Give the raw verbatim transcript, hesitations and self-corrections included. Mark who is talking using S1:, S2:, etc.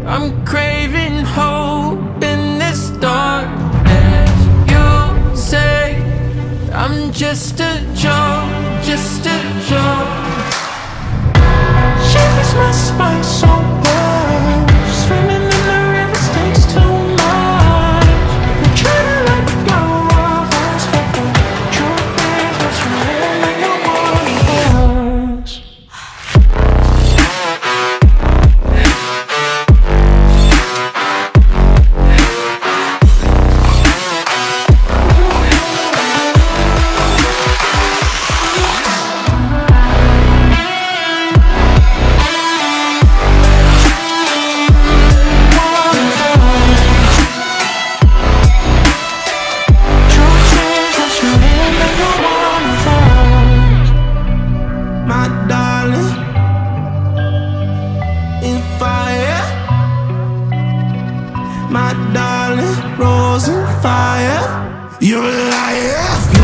S1: I'm craving hope in this darkness. You say I'm just a joke, just a joke. Shivers my spine so bad. Swimming in the river takes too much. I'm trying to let go of us, but the truth is what's real and no one else. My darling, rose and fire. You're a liar.